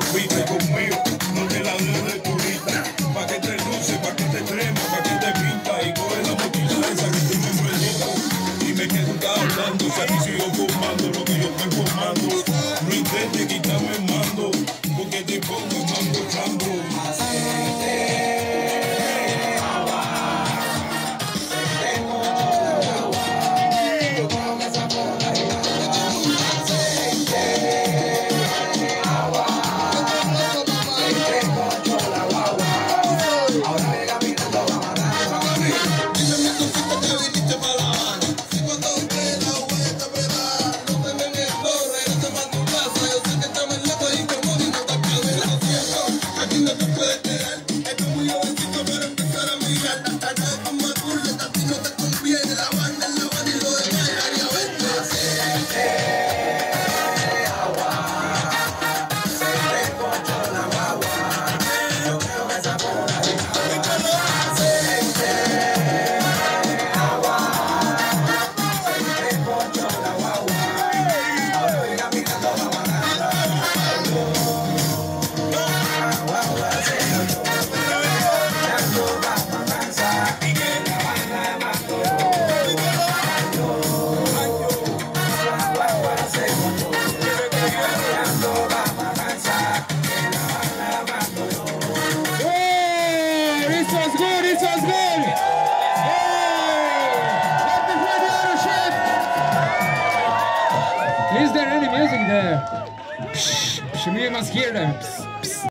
Vive conmigo, no te la dejes de turista. Pa' que te luce, pa' que te treme, pa' que te pinta. Y coge la mochila esa que tú me enredito. Dime que tú estás hablando, si aquí sigo fumando lo que yo estoy fumando. No intentes quitarme el mando, porque te pongo mambo chambo. Is there any music there? Psh, psh, we must hear them. Psst.